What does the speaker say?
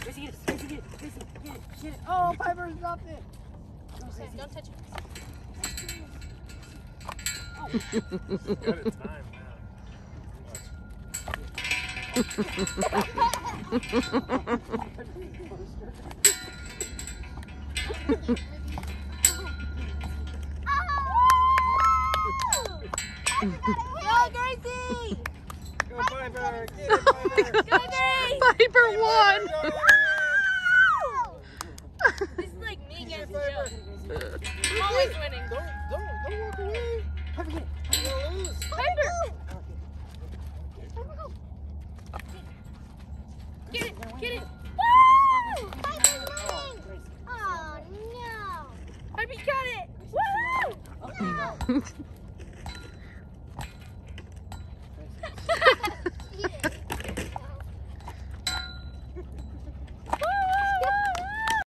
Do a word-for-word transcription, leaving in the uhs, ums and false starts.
Gracie, get it. Gracie, get it. Gracie, get it. Get it. Oh, Piper dropped it. No, Sam, don't touch it. Oh. Good at time now. Go, Gracie! Go, Piper! Get it, Piper! Go, Gracie! Piper won! This is like me against Joe. I'm always winning. Don't, don't, don't walk away. Piper, get it. You're gonna lose. Piper! Get it! Get it! Woo! Piper's winning! Oh no! Piper got it! Woo! Okay, go.